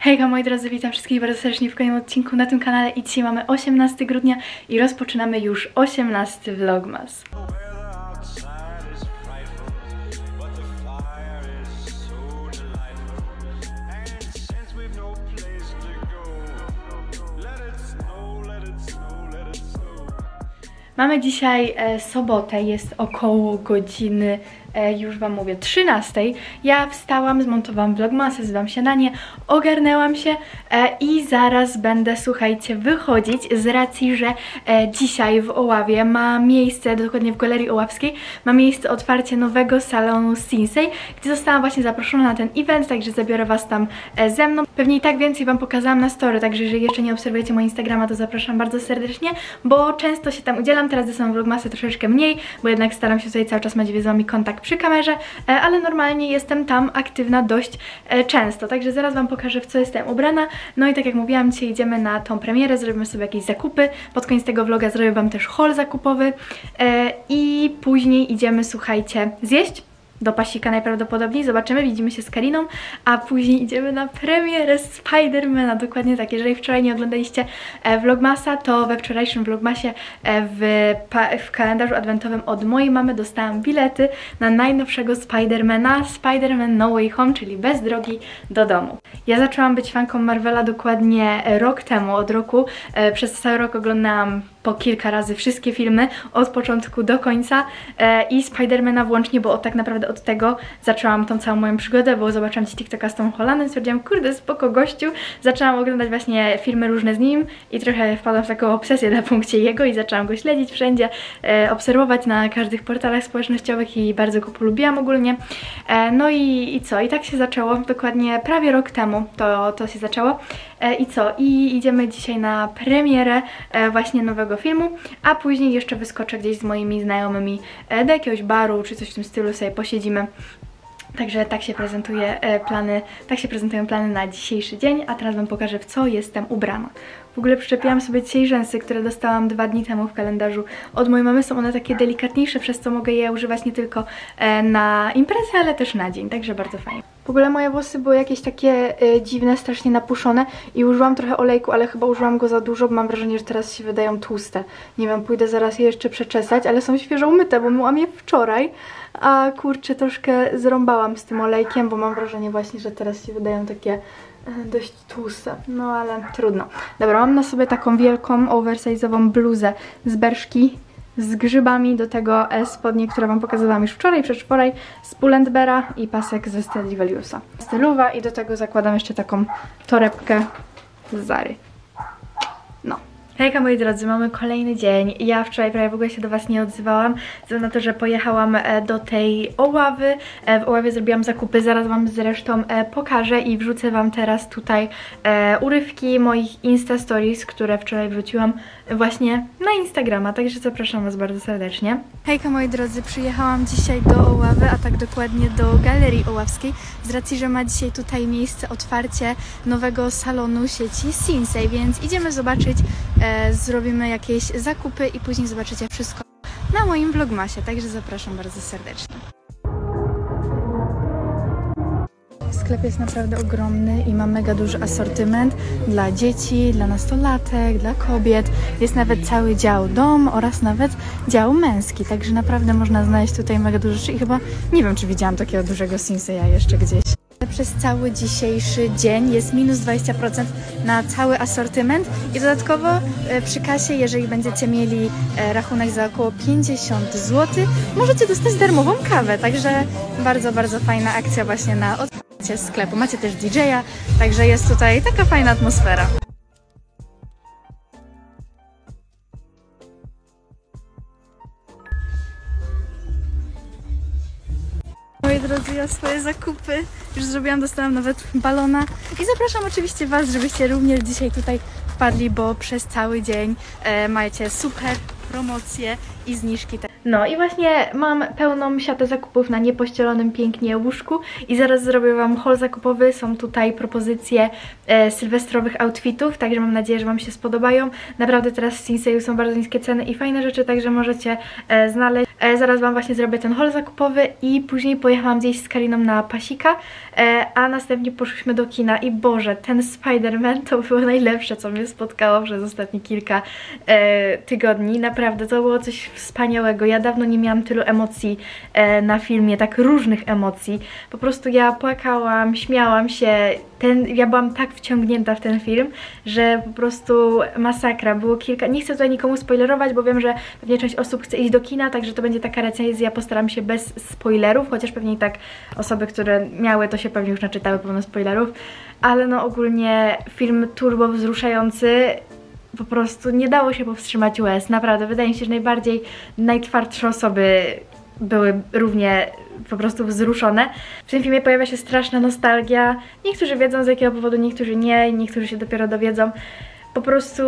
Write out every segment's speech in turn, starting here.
Hejka moi drodzy, witam wszystkich bardzo serdecznie w kolejnym odcinku na tym kanale i dzisiaj mamy 18 grudnia i rozpoczynamy już 18 vlogmas. Mamy dzisiaj sobotę, jest około godziny, już wam mówię, 13. Ja wstałam, zmontowałam vlogmasę, zjadłam śniadanie, ogarnęłam się i zaraz będę, słuchajcie, wychodzić z racji, że dzisiaj w Oławie ma miejsce, dokładnie w Galerii Oławskiej, ma miejsce otwarcie nowego salonu Sinsei, gdzie zostałam właśnie zaproszona na ten event, także zabiorę was tam ze mną. Pewnie i tak więcej wam pokazałam na story, także jeżeli jeszcze nie obserwujecie mojego Instagrama, to zapraszam bardzo serdecznie, bo często się tam udzielam, teraz dostaję vlogmasy troszeczkę mniej, bo jednak staram się tutaj cały czas mieć z wami kontakt przy kamerze, ale normalnie jestem tam aktywna dość często, także zaraz wam pokażę, w co jestem ubrana. No i tak jak mówiłam, dzisiaj idziemy na tą premierę, zrobimy sobie jakieś zakupy, pod koniec tego vloga zrobię wam też haul zakupowy i później idziemy, słuchajcie, zjeść do Pasika najprawdopodobniej, zobaczymy, widzimy się z Kariną, a później idziemy na premierę Spidermana, dokładnie tak. Jeżeli wczoraj nie oglądaliście vlogmasa, to we wczorajszym vlogmasie w kalendarzu adwentowym od mojej mamy dostałam bilety na najnowszego Spidermana, Spider-Man No Way Home, czyli Bez drogi do domu. Ja zaczęłam być fanką Marvela dokładnie rok temu, od roku, przez cały rok oglądałam po kilka razy wszystkie filmy, od początku do końca i Spidermana włącznie, bo tak naprawdę od tego zaczęłam tą całą moją przygodę, bo zobaczyłam ci TikToka z Tom Hollandem, stwierdziłam, kurde, spoko gościu, zaczęłam oglądać właśnie filmy różne z nim i trochę wpadłam w taką obsesję na punkcie jego i zaczęłam go śledzić wszędzie, obserwować na każdych portalach społecznościowych i bardzo go polubiłam ogólnie. No i co? I tak się zaczęło, dokładnie prawie rok temu to się zaczęło. I co? I idziemy dzisiaj na premierę właśnie nowego filmu, a później jeszcze wyskoczę gdzieś z moimi znajomymi do jakiegoś baru czy coś w tym stylu, sobie posiedzimy. Także tak się prezentują plany na dzisiejszy dzień, a teraz wam pokażę, w co jestem ubrana. W ogóle przyczepiłam sobie dzisiaj rzęsy, które dostałam 2 dni temu w kalendarzu od mojej mamy. Są one takie delikatniejsze, przez co mogę je używać nie tylko na imprezę, ale też na dzień, także bardzo fajnie. W ogóle moje włosy były jakieś takie dziwne, strasznie napuszone i użyłam trochę olejku, ale chyba użyłam go za dużo, bo mam wrażenie, że teraz się wydają tłuste. Nie wiem, pójdę zaraz je jeszcze przeczesać, ale są świeżo umyte, bo myłam je wczoraj, a kurczę, troszkę zrąbałam z tym olejkiem, bo mam wrażenie właśnie, że teraz się wydają takie dość tłuste, no ale trudno. Dobra, mam na sobie taką wielką, oversize'ową bluzę z Berszki z grzybami, do tego spodnie, które wam pokazywałam już wczoraj, przedwczoraj, z Pull&Beara i pasek ze Stradivariusa. Stylowa i do tego zakładam jeszcze taką torebkę z Zary. No. Hejka moi drodzy, mamy kolejny dzień. Ja wczoraj prawie w ogóle się do was nie odzywałam, ze względu na to, że pojechałam do tej Oławy. W Oławie zrobiłam zakupy, zaraz wam zresztą pokażę i wrzucę wam teraz tutaj urywki moich Insta Stories, które wczoraj wrzuciłam właśnie na Instagrama, także zapraszam was bardzo serdecznie. Hejka moi drodzy, przyjechałam dzisiaj do Oławy, a tak dokładnie do Galerii Oławskiej, z racji, że ma dzisiaj tutaj miejsce otwarcie nowego salonu sieci Sinsei, więc idziemy zobaczyć, zrobimy jakieś zakupy i później zobaczycie wszystko na moim vlogmasie, także zapraszam bardzo serdecznie. Sklep jest naprawdę ogromny i ma mega duży asortyment dla dzieci, dla nastolatek, dla kobiet. Jest nawet cały dział dom oraz nawet dział męski, także naprawdę można znaleźć tutaj mega dużo rzeczy i chyba nie wiem, czy widziałam takiego dużego Sinseya jeszcze gdzieś. Przez cały dzisiejszy dzień jest minus 20% na cały asortyment i dodatkowo przy kasie, jeżeli będziecie mieli rachunek za około 50 zł, możecie dostać darmową kawę, także bardzo, bardzo fajna akcja właśnie na otwarcie sklepu. Macie też DJ-a, także jest tutaj taka fajna atmosfera. Moi drodzy, ja swoje zakupy już zrobiłam, dostałam nawet balona i zapraszam oczywiście was, żebyście również dzisiaj tutaj wpadli, bo przez cały dzień macie super promocje i zniżki. No i właśnie mam pełną siatę zakupów na niepościelonym pięknie łóżku i zaraz zrobię wam haul zakupowy. Są tutaj propozycje sylwestrowych outfitów, także mam nadzieję, że wam się spodobają. Naprawdę teraz w Sinseju są bardzo niskie ceny i fajne rzeczy, także możecie znaleźć. Zaraz wam właśnie zrobię ten haul zakupowy i później pojechałam zjeść z Kariną na pasika, a następnie poszliśmy do kina i Boże, ten Spider-Man to było najlepsze, co mnie spotkało przez ostatnie kilka tygodni. Naprawdę, to było coś wspaniałego. Ja dawno nie miałam tylu emocji na filmie, tak różnych emocji. Po prostu ja płakałam, śmiałam się. Ja byłam tak wciągnięta w ten film, że po prostu masakra. Było kilka... Nie chcę tutaj nikomu spoilerować, bo wiem, że pewnie część osób chce iść do kina, także to będzie taka recenzja. Postaram się bez spoilerów, chociaż pewnie i tak osoby, które miały, to się pewnie już naczytały pełno spoilerów. Ale no ogólnie film turbo wzruszający. Po prostu nie dało się powstrzymać łez, naprawdę. Wydaje mi się, że najtwardsze osoby były równie po prostu wzruszone. W tym filmie pojawia się straszna nostalgia. Niektórzy wiedzą z jakiego powodu, niektórzy nie, niektórzy się dopiero dowiedzą. Po prostu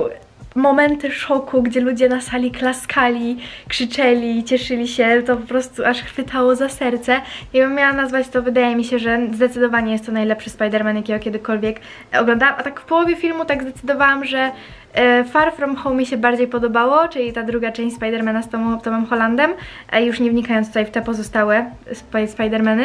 momenty szoku, gdzie ludzie na sali klaskali, krzyczeli, cieszyli się, to po prostu aż chwytało za serce. Jakbym miała nazwać to, wydaje mi się, że zdecydowanie jest to najlepszy Spider-Man, jakiego kiedykolwiek oglądałam. A tak w połowie filmu tak zdecydowałam, że Far From Home mi się bardziej podobało, czyli ta druga część Spider-Mana z Tomem Hollandem, już nie wnikając tutaj w te pozostałe Spider-Many,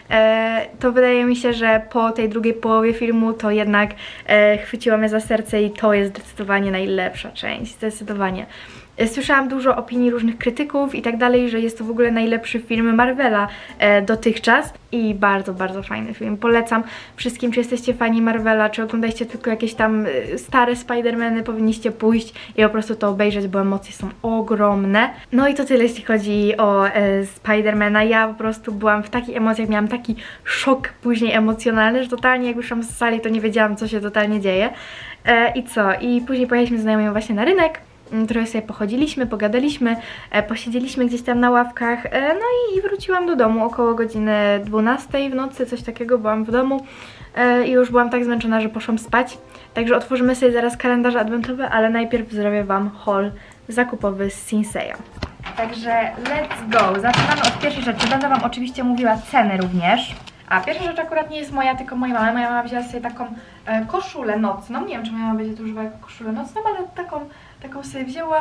to wydaje mi się, że po tej drugiej połowie filmu to jednak chwyciło mnie za serce i to jest zdecydowanie najlepsza część, zdecydowanie. Słyszałam dużo opinii różnych krytyków i tak dalej, że jest to w ogóle najlepszy film Marvela dotychczas i bardzo, bardzo fajny film. Polecam wszystkim, czy jesteście fani Marvela, czy oglądaliście tylko jakieś tam stare Spider-Many, powinniście pójść i po prostu to obejrzeć, bo emocje są ogromne. No i to tyle, jeśli chodzi o Spider-Mana. Ja po prostu byłam w takich emocjach, miałam taki szok później emocjonalny, że totalnie jak wyszłam z sali, to nie wiedziałam, co się totalnie dzieje. I co? I później pojechaliśmy z znajomymi właśnie na rynek. Trochę sobie pochodziliśmy, pogadaliśmy, posiedzieliśmy gdzieś tam na ławkach, no i wróciłam do domu około godziny 12 w nocy, coś takiego, byłam w domu i już byłam tak zmęczona, że poszłam spać. Także otworzymy sobie zaraz kalendarze adwentowe, ale najpierw zrobię wam haul zakupowy z Sinseya. Także let's go! Zaczynamy od pierwszej rzeczy. Będę wam oczywiście mówiła ceny również. A pierwsza rzecz akurat nie jest moja, tylko mojej mamy. Moja mama wzięła sobie taką koszulę nocną. Nie wiem, czy moja mama będzie tu używała koszulę nocną, ale taką sobie wzięła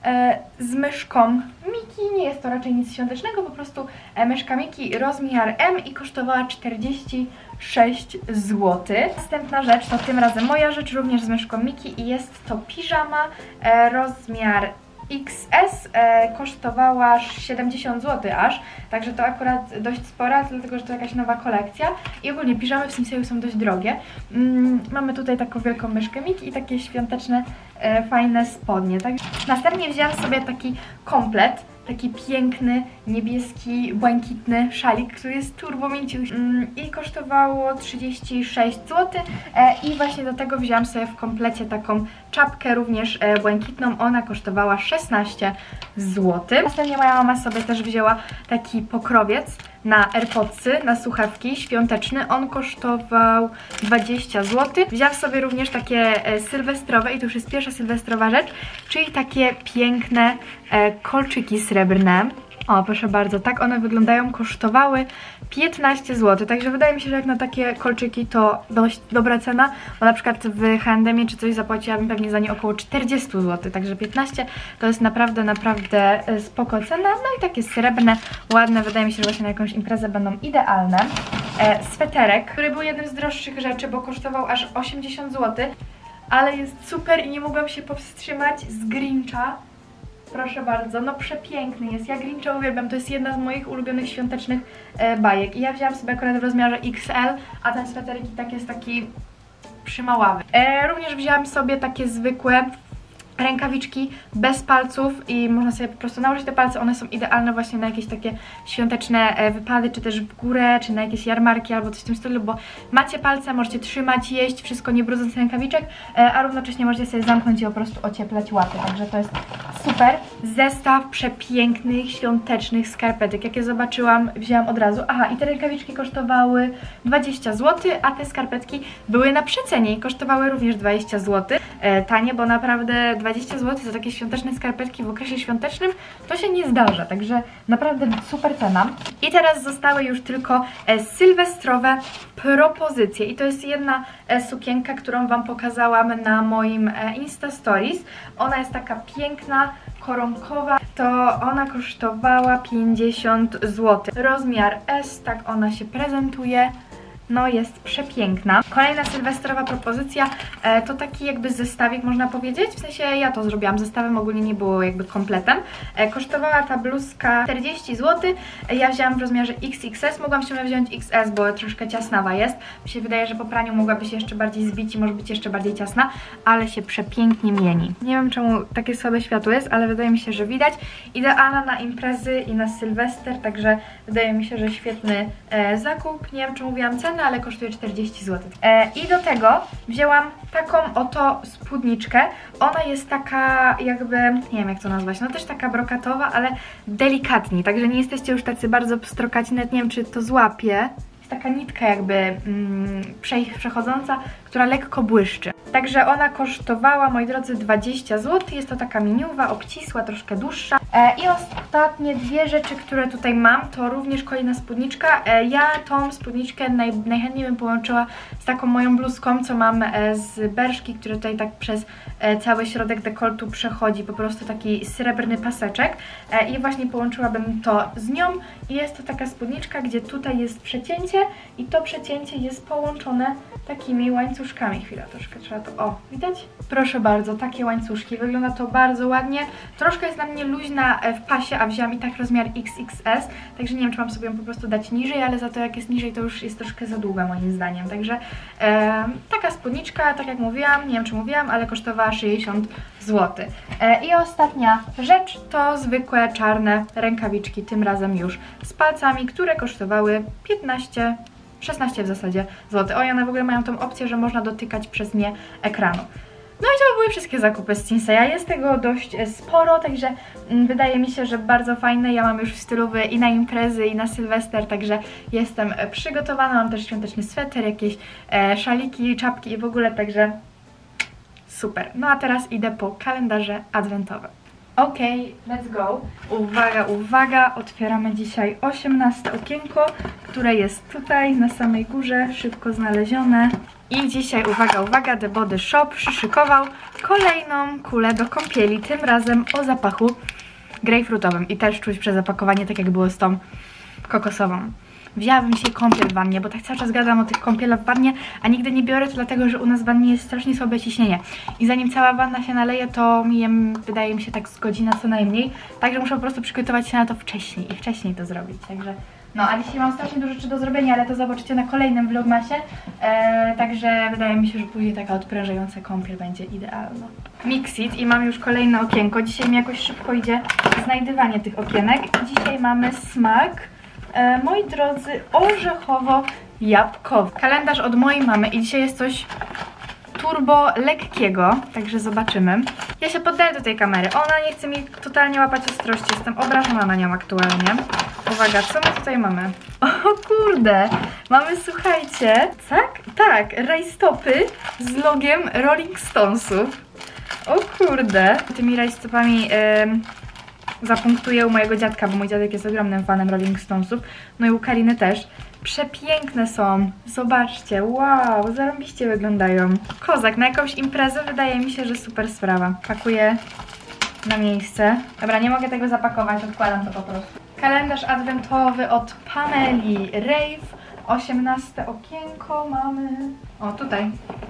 z myszką Miki. Nie jest to raczej nic świątecznego, po prostu myszka Miki rozmiar M i kosztowała 46 zł. Następna rzecz to tym razem moja rzecz, również z myszką Miki i jest to piżama rozmiar XS, kosztowała 70 zł aż, także to akurat dość spora, dlatego że to jakaś nowa kolekcja i ogólnie piżamy w Sinseju są dość drogie. Mamy tutaj taką wielką myszkę Miki i takie świąteczne, fajne spodnie. Tak. Następnie wzięłam sobie taki komplet, taki piękny, niebieski, błękitny szalik, który jest turbo mięciuśki i kosztowało 36 zł i właśnie do tego wzięłam sobie w komplecie taką czapkę również błękitną, ona kosztowała 16 zł. Następnie moja mama sobie też wzięła taki pokrowiec na AirPodsy, na słuchawki świąteczny, on kosztował 20 zł. Wzięłam sobie również takie sylwestrowe i to już jest pierwsza sylwestrowa rzecz, czyli takie piękne kolczyki srebrne. O, proszę bardzo, tak one wyglądają, kosztowały 15 zł, także wydaje mi się, że jak na takie kolczyki to dość dobra cena, bo na przykład w H&M czy coś zapłaciłabym pewnie za nie około 40 zł, także 15 to jest naprawdę, naprawdę spoko cena, no i takie srebrne, ładne, wydaje mi się, że właśnie na jakąś imprezę będą idealne. Sweterek, który był jednym z droższych rzeczy, bo kosztował aż 80 zł, ale jest super i nie mogłam się powstrzymać z Grincha. Proszę bardzo, no przepiękny jest. Ja Grincha uwielbiam, to jest jedna z moich ulubionych świątecznych bajek. I ja wzięłam sobie akurat w rozmiarze XL, a ten sweterek i tak jest taki przymaławy. Również wzięłam sobie takie zwykłe rękawiczki bez palców i można sobie po prostu nałożyć te palce, one są idealne właśnie na jakieś takie świąteczne wypady, czy też w górę, czy na jakieś jarmarki albo coś w tym stylu, bo macie palce, możecie trzymać, jeść, wszystko nie brudząc rękawiczek, a równocześnie możecie sobie zamknąć i po prostu ocieplać łapy, także to jest super. Zestaw przepięknych, świątecznych skarpetek, jakie zobaczyłam, wzięłam od razu. Aha, i te rękawiczki kosztowały 20 zł, a te skarpetki były na przecenie i kosztowały również 20 zł. Tanie, bo naprawdę 20 zł za takie świąteczne skarpetki w okresie świątecznym to się nie zdarza, także naprawdę super cena. I teraz zostały już tylko sylwestrowe propozycje i to jest jedna sukienka, którą Wam pokazałam na moim Insta Stories. Ona jest taka piękna, koronkowa, to ona kosztowała 50 zł. Rozmiar S, tak ona się prezentuje. No jest przepiękna. Kolejna sylwestrowa propozycja to taki jakby zestawik, można powiedzieć. W sensie ja to zrobiłam zestawem, ogólnie nie było jakby kompletem. Kosztowała ta bluzka 40 zł. Ja wzięłam w rozmiarze XXS. Mogłam się wziąć XS, bo troszkę ciasnawa jest. Mi się wydaje, że po praniu mogłaby się jeszcze bardziej zbić i może być jeszcze bardziej ciasna, ale się przepięknie mieni. Nie wiem, czemu takie słabe światło jest, ale wydaje mi się, że widać. Idealna na imprezy i na Sylwester, także wydaje mi się, że świetny zakup. Nie wiem, czy mówiłam cenę, ale kosztuje 40 zł. I do tego wzięłam taką oto spódniczkę. Ona jest taka jakby, nie wiem jak to nazwać, no też taka brokatowa, ale delikatni, także nie jesteście już tacy bardzo pstrokaci, nawet nie wiem czy to złapie. Jest taka nitka jakby przechodząca, która lekko błyszczy. Także ona kosztowała, moi drodzy, 20 zł. Jest to taka miniuwa, obcisła, troszkę dłuższa. I ostatnie dwie rzeczy, które tutaj mam, to również kolejna spódniczka. Ja tą spódniczkę najchętniej bym połączyła z taką moją bluzką, co mam z Berszki, który tutaj tak przez cały środek dekoltu przechodzi, po prostu taki srebrny paseczek. I właśnie połączyłabym to z nią. I jest to taka spódniczka, gdzie tutaj jest przecięcie i to przecięcie jest połączone takimi łańcuszkami. Chwila, troszkę trzeba to... O, widać? Proszę bardzo, takie łańcuszki. Wygląda to bardzo ładnie. Troszkę jest na mnie luźna w pasie, a wzięłam i tak rozmiar XXS, także nie wiem, czy mam sobie ją po prostu dać niżej, ale za to jak jest niżej, to już jest troszkę za długa moim zdaniem. Także taka spódniczka, tak jak mówiłam, nie wiem, czy mówiłam, ale kosztowała 60 zł. I ostatnia rzecz to zwykłe czarne rękawiczki, tym razem już z palcami, które kosztowały 16 w zasadzie zł. Oj, one w ogóle mają tą opcję, że można dotykać przez nie ekranu. No i to były wszystkie zakupy z Sinseya. Jest tego dość sporo, także wydaje mi się, że bardzo fajne. Ja mam już stylowy i na imprezy, i na Sylwester, także jestem przygotowana. Mam też świąteczny sweter, jakieś szaliki, czapki i w ogóle, także super. No a teraz idę po kalendarze adwentowe. Ok, let's go. Uwaga, uwaga, otwieramy dzisiaj 18 okienko, które jest tutaj na samej górze, szybko znalezione. I dzisiaj, uwaga, uwaga, The Body Shop przyszykował kolejną kulę do kąpieli, tym razem o zapachu grejpfrutowym. I też czuć przezapakowanie, tak jak było z tą kokosową. Wzięłabym dzisiaj kąpiel w wannie, bo tak cały czas gadam o tych kąpielach w wannie, a nigdy nie biorę to dlatego, że u nas w wannie jest strasznie słabe ciśnienie. I zanim cała wanna się naleje, to wydaje mi się tak z godzina co najmniej. Także muszę po prostu przygotować się na to wcześniej i wcześniej to zrobić. Także no, a dzisiaj mam strasznie dużo rzeczy do zrobienia, ale to zobaczycie na kolejnym vlogmasie. Także wydaje mi się, że później taka odprężająca kąpiel będzie idealna. Mixit i mam już kolejne okienko. Dzisiaj mi jakoś szybko idzie znajdywanie tych okienek. Dzisiaj mamy smak, moi drodzy, orzechowo-jabłkowy. Kalendarz od mojej mamy i dzisiaj jest coś turbo lekkiego, także zobaczymy. Ja się poddaję do tej kamery. Ona nie chce mi totalnie łapać ostrości. Jestem obrażona na nią aktualnie. Uwaga, co my tutaj mamy? O kurde! Mamy, słuchajcie, tak, rajstopy z logiem Rolling Stonesów. O kurde! Tymi rajstopami zapunktuję u mojego dziadka, bo mój dziadek jest ogromnym fanem Rolling Stonesów. No i u Kariny też. Przepiękne są. Zobaczcie, wow, zarąbiście wyglądają. Kozak, na jakąś imprezę wydaje mi się, że super sprawa. Pakuję na miejsce. Dobra, nie mogę tego zapakować, odkładam to po prostu. Kalendarz adwentowy od Pameli Rave. 18 okienko mamy. O, tutaj.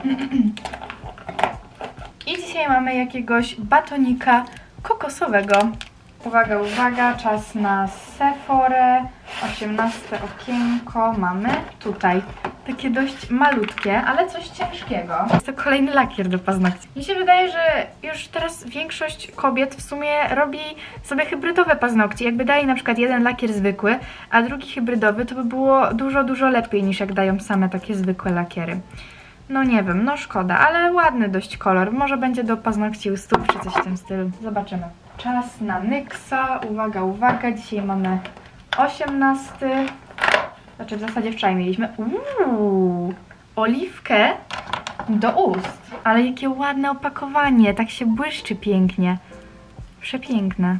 I dzisiaj mamy jakiegoś batonika kokosowego. Uwaga, uwaga, czas na Sephorę. 18 okienko mamy tutaj. Takie dość malutkie, ale coś ciężkiego. Jest to kolejny lakier do paznokci. Mi się wydaje, że już teraz większość kobiet w sumie robi sobie hybrydowe paznokcie. Jakby dali na przykład jeden lakier zwykły, a drugi hybrydowy, to by było dużo, dużo lepiej niż jak dają same takie zwykłe lakiery. No nie wiem, no szkoda, ale ładny dość kolor. Może będzie do paznokci u stóp czy coś w tym stylu. Zobaczymy. Czas na NYXa. Uwaga, uwaga. Dzisiaj mamy 18. Znaczy w zasadzie wczoraj mieliśmy oliwkę do ust. Ale jakie ładne opakowanie, tak się błyszczy pięknie. Przepiękne.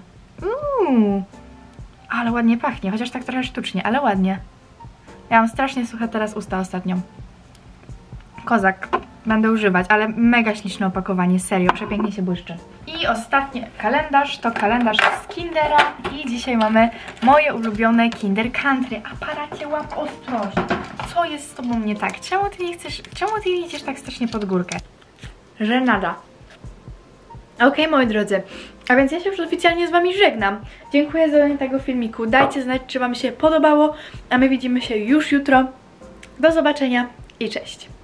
Ale ładnie pachnie, chociaż tak trochę sztucznie, ale ładnie. Ja mam strasznie suche teraz usta ostatnio. Kozak. Będę używać, ale mega śliczne opakowanie, serio, przepięknie się błyszczy. I ostatni kalendarz, to kalendarz z Kindera i dzisiaj mamy moje ulubione Kinder Country. Aparacie, łap ostrość. Co jest z tobą nie tak? Czemu ty nie idziesz tak strasznie pod górkę? Żenada. Okej, moi drodzy, a więc ja się już oficjalnie z wami żegnam. Dziękuję za oglądanie tego filmiku. Dajcie znać, czy wam się podobało, a my widzimy się już jutro. Do zobaczenia i cześć.